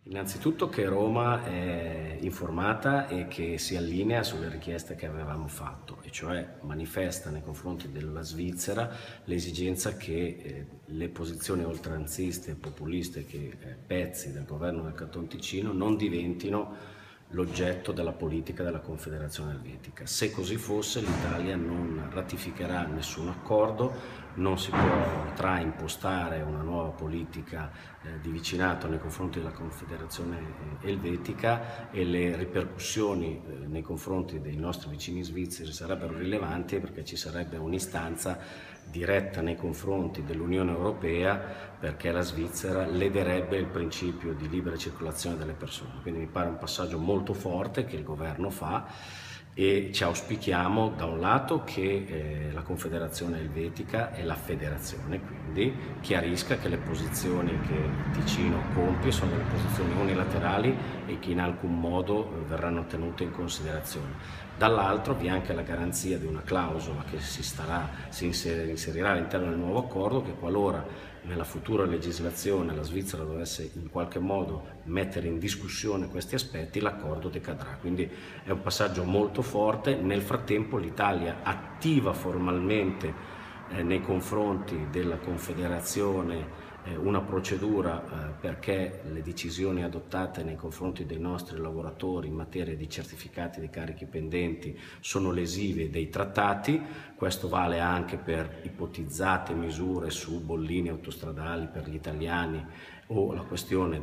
Innanzitutto che Roma è informata e che si allinea sulle richieste che avevamo fatto, e cioè manifesta nei confronti della Svizzera l'esigenza che le posizioni oltranziste e populiste che pezzi del governo del Canton Ticino non diventino l'oggetto della politica della Confederazione Elvetica. Se così fosse, l'Italia non ratificherà nessun accordo, non si potrà impostare una nuova politica di vicinato nei confronti della Confederazione Elvetica e le ripercussioni nei confronti dei nostri vicini svizzeri sarebbero rilevanti, perché ci sarebbe un'istanza diretta nei confronti dell'Unione Europea, perché la Svizzera lederebbe il principio di libera circolazione delle persone. Quindi mi pare un passaggio molto forte che il governo fa, e ci auspichiamo da un lato che la Confederazione Elvetica e la Federazione quindi chiarisca che le posizioni che il Ticino compie sono delle posizioni unilaterali e che in alcun modo verranno tenute in considerazione. Dall'altro vi è anche la garanzia di una clausola che si inserirà all'interno del nuovo accordo, che qualora nella futura legislazione la Svizzera dovesse in qualche modo mettere in discussione questi aspetti, l'accordo decadrà. Quindi è un passaggio molto forte. Nel frattempo l'Italia attiva formalmente nei confronti della Confederazione una procedura perché le decisioni adottate nei confronti dei nostri lavoratori in materia di certificati di carichi pendenti sono lesive dei trattati. Questo vale anche per ipotizzate misure su bolline autostradali per gli italiani o la questione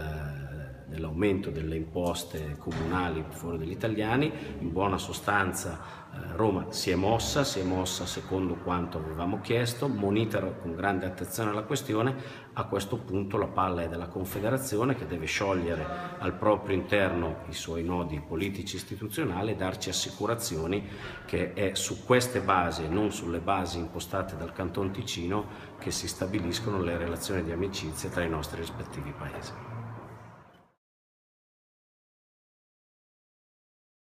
dell'aumento delle imposte comunali fuori degli italiani. In buona sostanza Roma si è mossa secondo quanto avevamo chiesto, monitora con grande attenzione la questione. A questo punto la palla è della Confederazione, che deve sciogliere al proprio interno i suoi nodi politici istituzionali e darci assicurazioni che è su queste basi e non sulle basi impostate dal Canton Ticino che si stabiliscono le relazioni di amicizia tra i nostri rispettivi paesi.